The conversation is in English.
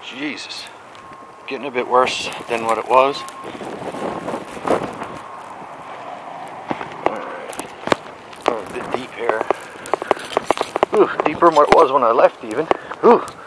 Jesus. Getting a bit worse than what it was. Alright. A bit deep here. Ooh, deeper than what it was when I left even. Ooh.